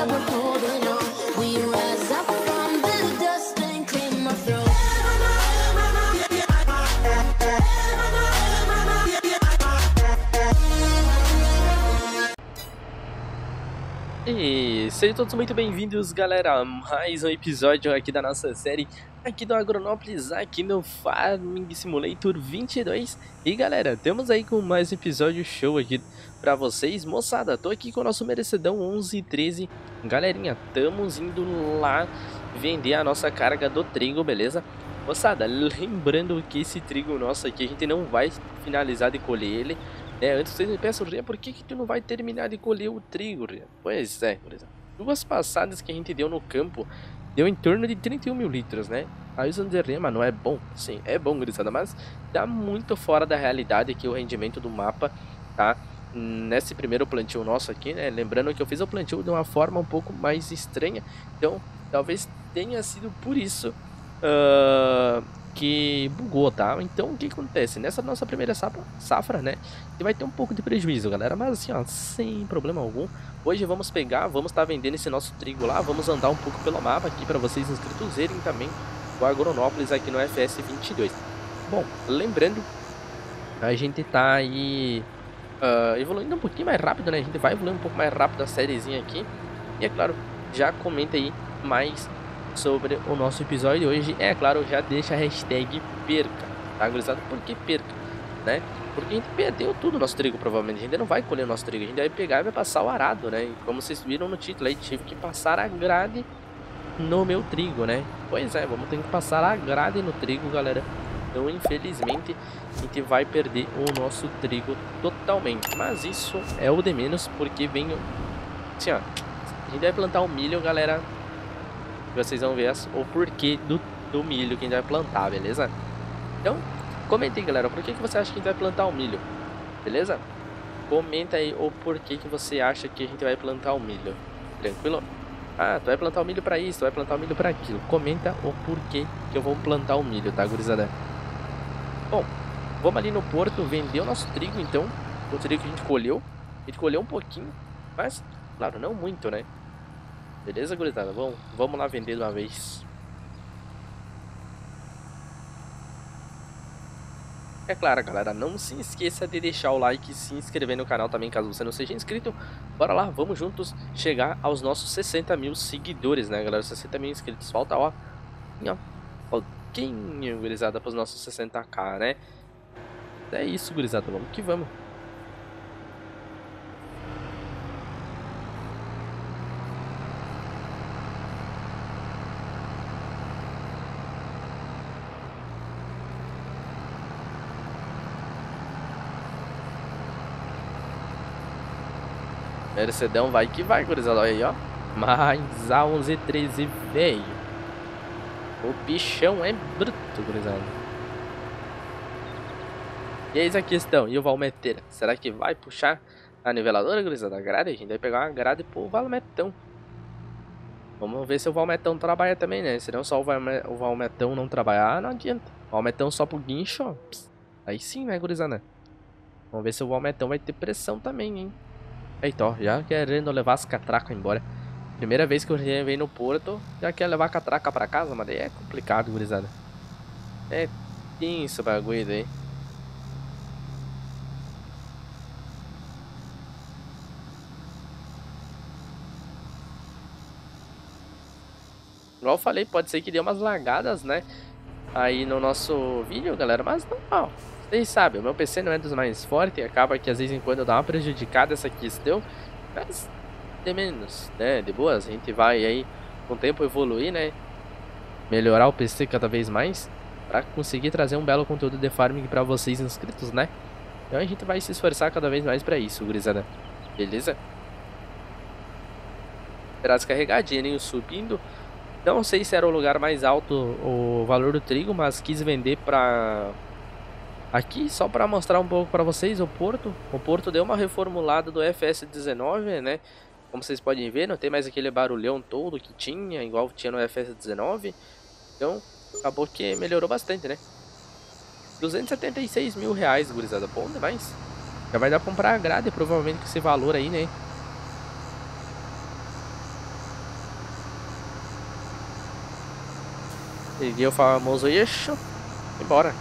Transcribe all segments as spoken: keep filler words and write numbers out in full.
that we're holding on. We rise up from the dust and claim our throne. E sejam todos muito bem-vindos, galera, a mais um episódio aqui da nossa série aqui do Agronópolis, aqui no Farming Simulator vinte e dois. E galera, temos aí com mais um episódio show aqui pra vocês. Moçada, tô aqui com o nosso merecedão onze e treze. Galerinha, estamos indo lá vender a nossa carga do trigo, beleza? Moçada, lembrando que esse trigo nosso aqui, a gente não vai finalizar de colher ele. É, antes vocês me pensam, Rian, por que que tu não vai terminar de colher o trigo, Rian? Pois é, por exemplo, duas passadas que a gente deu no campo, deu em torno de trinta e um mil litros, né? Aí os Rian, mas não é bom? Sim, é bom, gurizada, mas tá muito fora da realidade aqui o rendimento do mapa, tá? Nesse primeiro plantio nosso aqui, né? Lembrando que eu fiz o plantio de uma forma um pouco mais estranha, então talvez tenha sido por isso uh, que bugou, tá? Então o que acontece? Nessa nossa primeira safra, safra, né? Você vai ter um pouco de prejuízo, galera, mas assim, ó, sem problema algum. Hoje vamos pegar, vamos estar tá vendendo esse nosso trigo lá, vamos andar um pouco pelo mapa aqui para vocês inscritos verem também o Agronópolis aqui no F S vinte e dois. Bom, lembrando, a gente tá aí uh, evoluindo um pouquinho mais rápido, né? A gente vai evoluir um pouco mais rápido a sériezinha aqui. E é claro, já comenta aí mais sobre o nosso episódio de hoje. É claro, já deixa a hashtag perca, tá, gurizada? Por que perca, né? Porque a gente perdeu tudo o nosso trigo, provavelmente. A gente não vai colher o nosso trigo, a gente vai pegar e vai passar o arado, né? E como vocês viram no título aí, tive que passar a grade no meu trigo, né? Pois é, vamos ter que passar a grade no trigo, galera. Então, infelizmente, a gente vai perder o nosso trigo totalmente. Mas isso é o de menos, porque vem... Assim, ó, a gente vai plantar o milho, galera. Vocês vão ver o porquê do, do milho que a gente vai plantar, beleza? Então, comenta aí, galera, por que, que você acha que a gente vai plantar o milho, beleza? Comenta aí o porquê que você acha que a gente vai plantar o milho, tranquilo? Ah, tu vai plantar o milho pra isso, tu vai plantar o milho pra aquilo. Comenta o porquê que eu vou plantar o milho, tá, gurizada? Bom, vamos ali no porto vender o nosso trigo, então. O trigo que a gente colheu. A gente colheu um pouquinho, mas, claro, não muito, né? Beleza, gurizada? Vamos, vamos lá vender de uma vez. É claro, galera, não se esqueça de deixar o like e se inscrever no canal também, caso você não seja inscrito. Bora lá, vamos juntos chegar aos nossos sessenta mil seguidores, né, galera? sessenta mil inscritos. Falta, ó, ó, pouquinho, gurizada, para os nossos sessenta k, né? É isso, gurizada, vamos que vamos. Mercedão vai que vai, gurizada, olha aí, ó. Mais a onze treze veio. O bichão é bruto, gurizada. E eis a questão, e o Valmeteira? Será que vai puxar a niveladora, gurizada? A grade? A gente vai pegar uma grade pro Valmetão. Vamos ver se o Valmetão trabalha também, né? Senão só o, Valme o Valmetão não trabalhar, não adianta. O Valmetão só pro guincho, ó. Aí sim, né, gurizada? Vamos ver se o Valmetão vai ter pressão também, hein? Eita, ó, já querendo levar as catracas embora. Primeira vez que eu venho no porto, já quer levar a catraca pra casa, mas daí é complicado, gurizada. É tenso o bagulho daí. Igual eu falei, pode ser que dê umas lagadas, né? Aí no nosso vídeo, galera, mas não, ó. Vocês sabem, o meu P C não é dos mais fortes, acaba que às vezes em quando dá uma prejudicada essa questão, mas de menos, né? De boas, a gente vai aí com o tempo evoluir, né? Melhorar o P C cada vez mais para conseguir trazer um belo conteúdo de farming para vocês inscritos, né? Então a gente vai se esforçar cada vez mais para isso, gurizada. Beleza? Esperar descarregar, dinheirinho subindo. Não sei se era o lugar mais alto o valor do trigo, mas quis vender para aqui só para mostrar um pouco para vocês o porto. O porto deu uma reformulada do F S dezenove, né? Como vocês podem ver, não tem mais aquele barulhão todo que tinha, igual tinha no F S dezenove. Então, acabou que melhorou bastante, né? duzentos e setenta e seis mil reais, gurizada. Bom demais. Já vai dar pra comprar a grade, provavelmente, com esse valor aí, né? Peguei o famoso eixo e bora.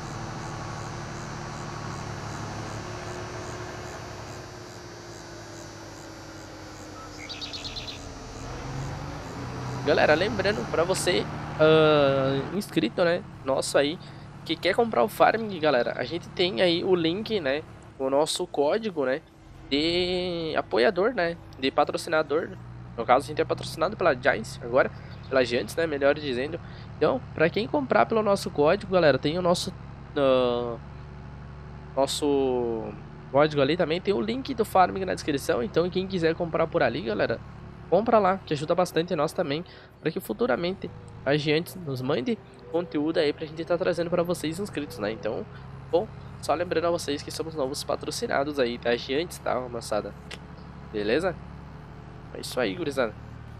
Galera, lembrando pra você uh, inscrito, né, nosso aí, que quer comprar o Farming, galera, a gente tem aí o link, né, o nosso código, né, de apoiador, né, de patrocinador. No caso, a gente é patrocinado pela Giants agora, pela Giants, né, melhor dizendo. Então, pra quem comprar pelo nosso código, galera, tem o nosso uh, nosso código ali também, tem o link do Farming na descrição. Então, quem quiser comprar por ali, galera, compra lá, que ajuda bastante nós também, para que futuramente a Giants nos mande conteúdo aí pra gente estar tá trazendo para vocês inscritos, né? Então, bom, só lembrando a vocês que somos novos patrocinados aí da Giants, tá, moçada? Beleza? É isso aí, gurizada.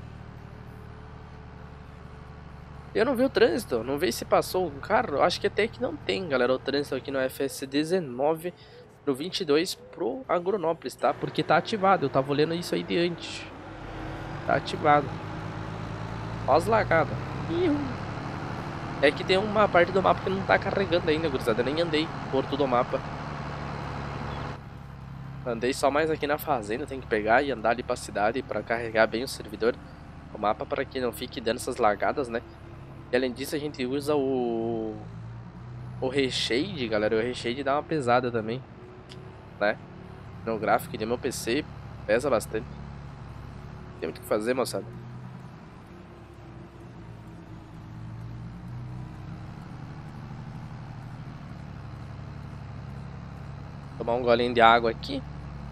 Eu não vi o trânsito, não vi se passou um carro, acho que até que não tem, galera, o trânsito aqui no F S dezenove pro vinte e dois pro Agronópolis, tá? Porque tá ativado, eu tava olhando isso aí de antes. Tá ativado. Ó as lagadas. É que tem uma parte do mapa que não tá carregando ainda, gurizada. Eu nem andei por todo o mapa. Andei só mais aqui na fazenda. Tem que pegar e andar ali pra cidade pra carregar bem o servidor. O mapa para que não fique dando essas lagadas, né? E além disso a gente usa o... O reshade, galera. O reshade dá uma pesada também, né? No gráfico de meu P C pesa bastante. Tem muito o que fazer, moçada. Tomar um golinho de água aqui.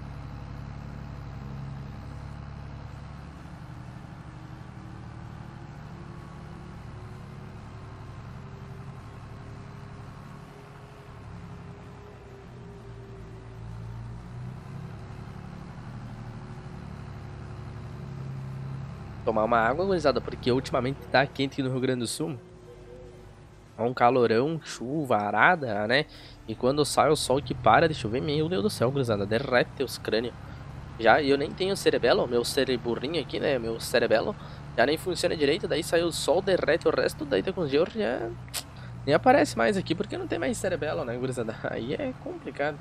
Tomar uma água, gurizada, porque ultimamente tá quente aqui no Rio Grande do Sul. É um calorão, chuva, arada, né? E quando sai o sol que para de chover, meu Deus do céu, gurizada, derrete os crânios. Já eu nem tenho cerebelo, meu cereburrinho aqui, né? Meu cerebelo já nem funciona direito. Daí sai o sol, derrete o resto, daí tá com os dias já nem aparece mais aqui porque não tem mais cerebelo, né, gurizada? Aí é complicado.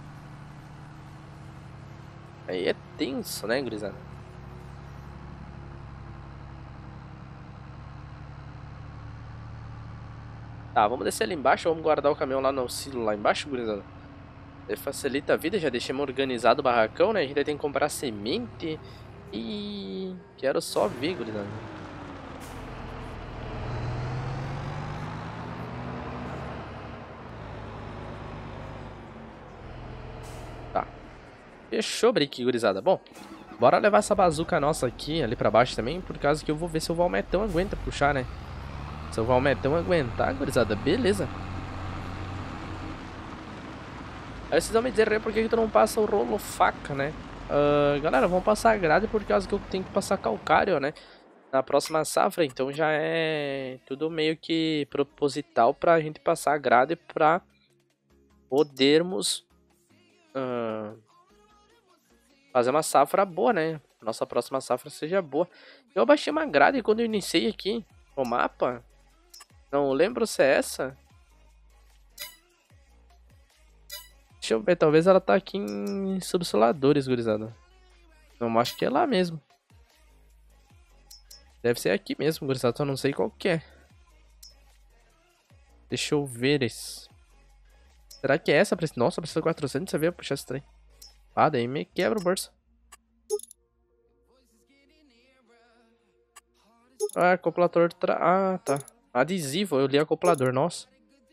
Aí é tenso, né, gurizada? Tá, vamos descer ali embaixo, vamos guardar o caminhão lá no silo lá embaixo, gurizada. Aí facilita a vida, já deixamos organizado o barracão, né? A gente tem que comprar semente e... Quero só ver, gurizada. Tá. Fechou, Brick, gurizada. Bom, bora levar essa bazuca nossa aqui, ali pra baixo também, por causa que eu vou ver se o Valmetão aguenta puxar, né? Se o Valmetão aguentar, gurizada, beleza. Aí vocês vão me dizer por que, que tu não passa o rolo faca, né? Uh, galera, vamos passar a grade por causa que eu tenho que passar calcário, né? Na próxima safra, então já é tudo meio que proposital pra gente passar a grade pra podermos uh, fazer uma safra boa, né? Nossa próxima safra seja boa. Eu baixei uma grade quando eu iniciei aqui o mapa. Não lembro se é essa. Deixa eu ver, talvez ela tá aqui em subsoladores, gurizada. Não, acho que é lá mesmo. Deve ser aqui mesmo, gurizada, só não sei qual que é. Deixa eu ver esse. Será que é essa? Nossa, precisa de quatrocentos, você veio puxar esse trem. Ah, daí me quebra o bolso. Ah, acoplador... Tra... Ah, tá. Adesivo, eu li acoplador, nossa.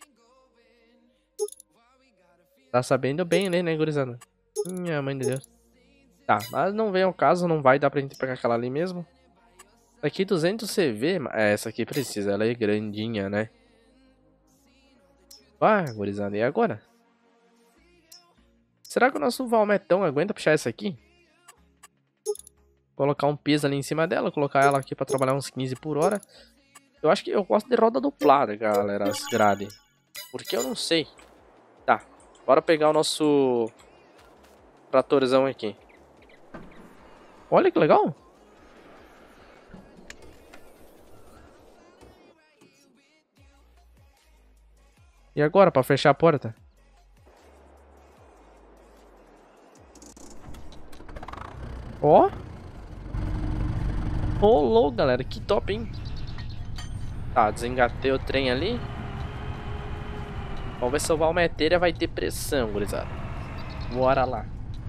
Tá sabendo bem, né, né, gurizada? Minha mãe de Deus. Tá, mas não vem ao caso, não vai dar pra gente pegar aquela ali mesmo. Aqui duzentos C V, é, essa aqui precisa, ela é grandinha, né? Ah, gurizada, e agora? Será que o nosso Valmetão aguenta puxar essa aqui? Colocar um peso ali em cima dela, colocar ela aqui pra trabalhar uns quinze por hora. Eu acho que eu gosto de roda duplada, galera, as grade. Porque eu não sei. Tá, bora pegar o nosso tratorzão aqui. Olha que legal. E agora, pra fechar a porta? Ó. Rolou, galera. Que top, hein? Tá, desengatei o trem ali. Vamos ver se o Valmeteira vai ter pressão, gurizada. Bora lá.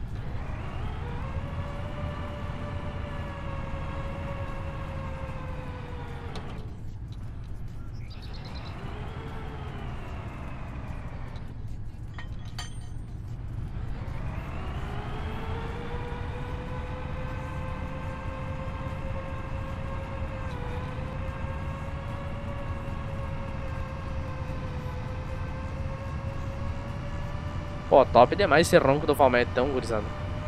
Pô, top demais esse ronco do Valmetão, gurizada.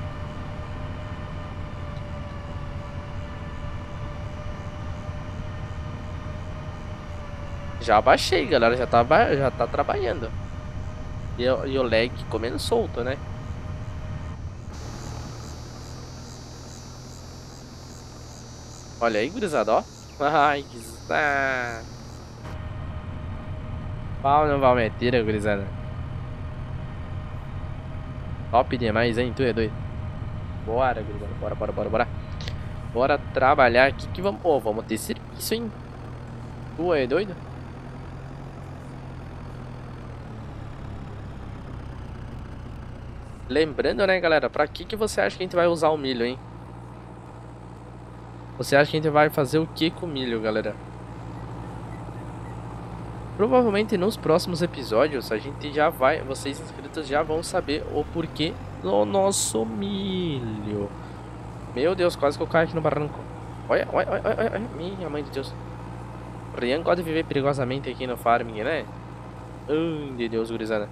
Já baixei, galera. Já tá, ba- já tá trabalhando. E, o- e o lag comendo solto, né? Olha aí, gurizada, ó. Ai, que... Ah. Pau no Valmeteira, gurizada. Top demais, hein? Tu é doido. Bora, gurizada. Bora, bora, bora, bora. Bora trabalhar aqui que vamos... Pô, vamos ter serviço, hein? Tu é doido? Lembrando, né, galera? Pra que que você acha que a gente vai usar o milho, hein? Você acha que a gente vai fazer o que com o milho, galera? Provavelmente nos próximos episódios a gente já vai... Vocês inscritos já vão saber o porquê do nosso milho. Meu Deus, quase que eu caio aqui no barranco. Olha, olha, olha, olha, olha. Minha mãe de Deus. O Rian gosta de viver perigosamente aqui no farming, né? Ai, de Deus, gurizada.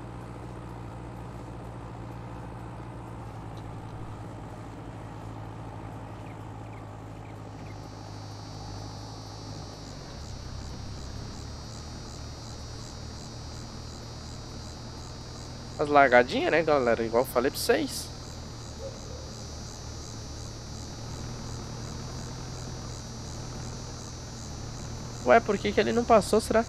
As largadinhas, né, galera? Igual eu falei pra vocês. Ué, por que que ele não passou, será?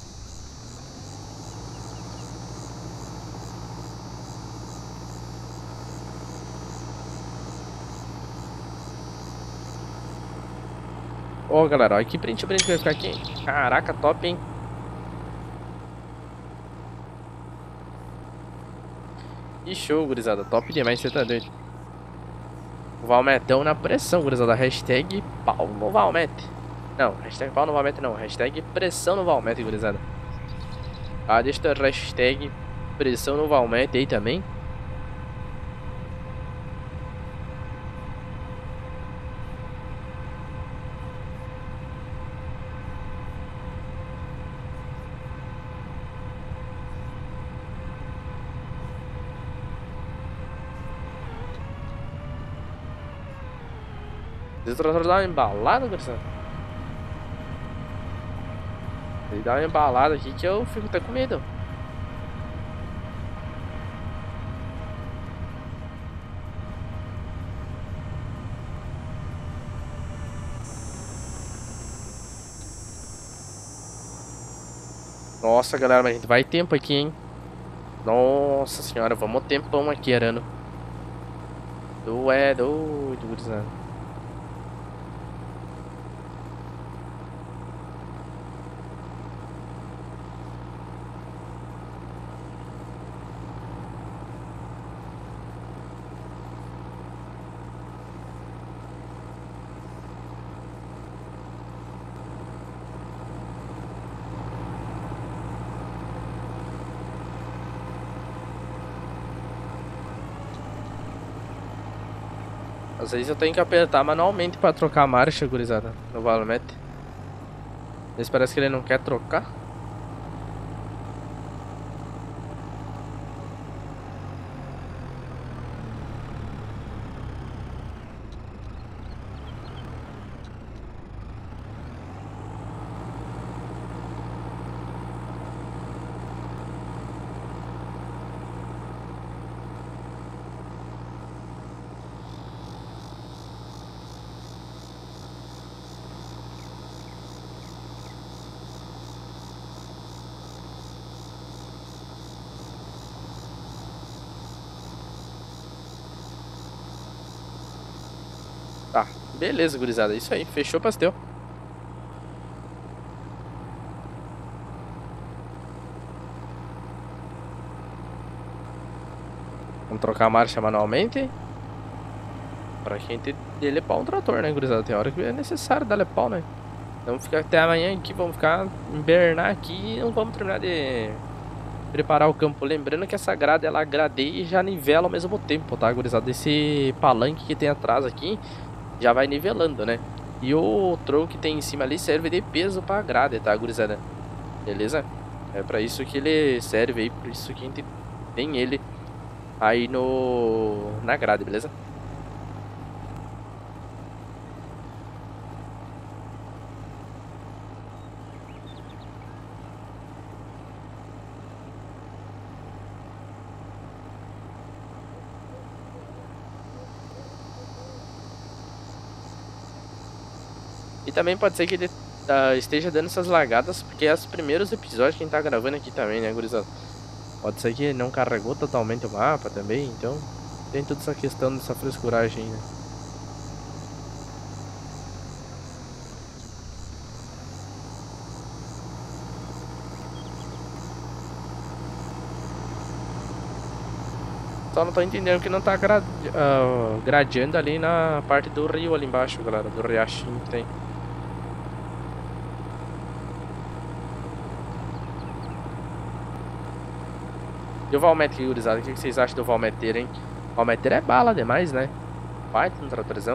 Ó, galera, olha que print bonito que vai ficar aqui. Caraca, top, hein? Que show, gurizada. Top demais, você tá doido. O Valmetão na pressão, gurizada. Hashtag pau no Valmete. Não, hashtag pau no Valmete não. Hashtag pressão no Valmete, gurizada. Ah, deixa a hashtag pressão no Valmete aí também. Esse trator dá uma embalada, gurizada. Ele dá uma embalada aqui que eu fico até com medo. Nossa, galera, mas a gente vai tempo aqui, hein? Nossa senhora, vamos tempão aqui, Arano. Tu é doido, gurizada. Às vezes eu tenho que apertar manualmente pra trocar a marcha, gurizada, no Valmete. Mas parece que ele não quer trocar. Beleza, gurizada, é isso aí. Fechou o pastel. Vamos trocar a marcha manualmente. Pra gente dele pau um trator, né, gurizada? Tem hora que é necessário dar pau, né? Vamos ficar até amanhã aqui, vamos ficar invernar aqui e não vamos terminar de preparar o campo. Lembrando que essa grade, ela gradeia e já nivela ao mesmo tempo, tá, gurizada? Esse palanque que tem atrás aqui já vai nivelando, né? E o tronco que tem em cima ali serve de peso pra grade, tá, gurizada? Beleza? É pra isso que ele serve aí, por isso que a gente tem ele aí no na grade, beleza? E também pode ser que ele tá, esteja dando essas lagadas, porque é os primeiros episódios que a gente tá gravando aqui também, né, gurizada? Pode ser que não carregou totalmente o mapa também, então tem toda essa questão dessa frescuragem, né? Só não tô entendendo que não tá gra uh, gradeando ali na parte do rio ali embaixo, galera, do riachinho que tem. E o Valmet, gurizada, o que vocês acham do Valmeteiro, hein? O Valmeteiro é bala demais, né? Vai, no tratorzão.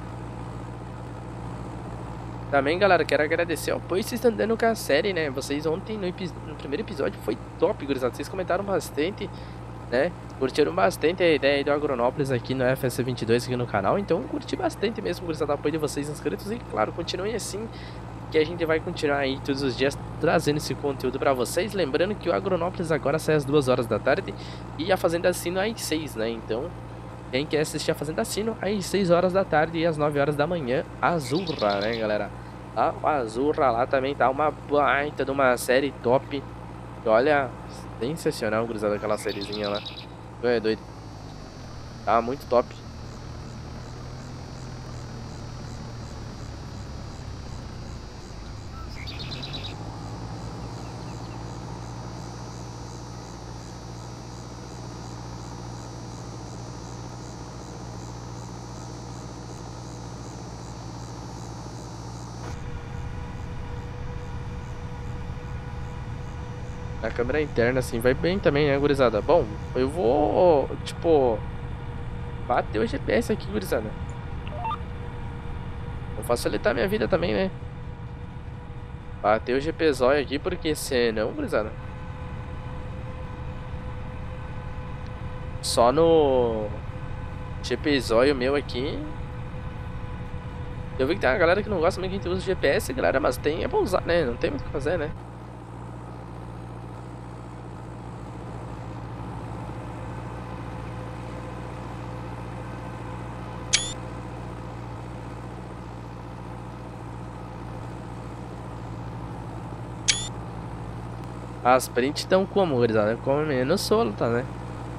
Também, galera, quero agradecer o apoio que vocês estão dando com a série, né? Vocês ontem, no, no primeiro episódio, foi top, gurizada. Vocês comentaram bastante, né? Curtiram bastante a ideia do Agronópolis aqui no F S vinte e dois aqui no canal. Então, curti bastante mesmo, gurizada, o apoio de vocês inscritos. E, claro, continuem assim, que a gente vai continuar aí todos os dias trazendo esse conteúdo pra vocês. Lembrando que o Agronópolis agora sai às duas horas da tarde e a Fazenda Sino às seis, né? Então, quem quer assistir a Fazenda Sino às seis horas da tarde e às nove horas da manhã, Azurra, né, galera? A Azurra lá também tá uma baita de uma série top. E olha, sensacional, gurizada, aquela sériezinha lá. É doido. Tá muito top. A câmera interna, assim, vai bem também, né, gurizada? Bom, eu vou, tipo, bater o G P S aqui, gurizada. Vou facilitar minha vida também, né? Bater o G P zóio aqui, porque senão, gurizada, só no G P zóio meu aqui. Eu vi que tem uma galera que não gosta muito que a gente usa o G P S, galera, mas tem, é pra usar, né? Não tem muito o que fazer, né? As prints estão como, gurizada? Como menos solta, né?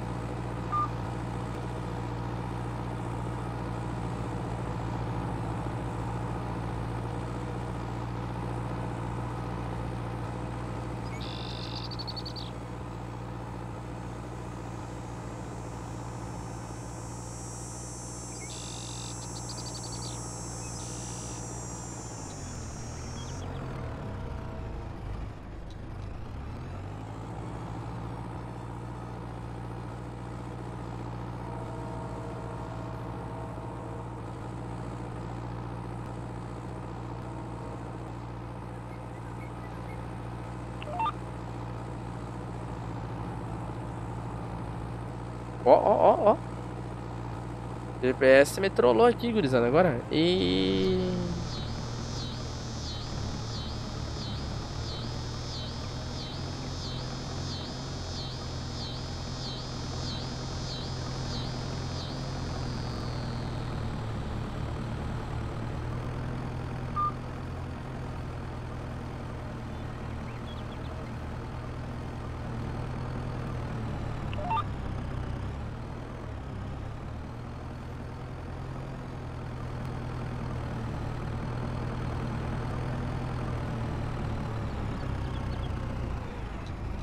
Ó, ó, ó, ó. G P S me trollou aqui, gurizada, agora. E...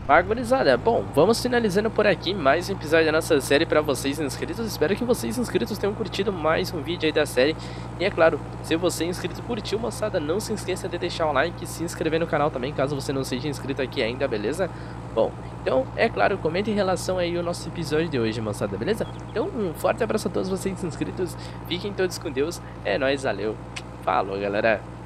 Agorizada, bom, vamos finalizando por aqui mais um episódio da nossa série para vocês inscritos. Espero que vocês inscritos tenham curtido mais um vídeo aí da série. E é claro, se você inscrito curtiu, moçada, não se esqueça de deixar o like e se inscrever no canal também, caso você não seja inscrito aqui ainda, beleza? Bom, então, é claro, comente em relação aí ao nosso episódio de hoje, moçada, beleza? Então, um forte abraço a todos vocês inscritos, fiquem todos com Deus, é nóis, valeu, falou, galera!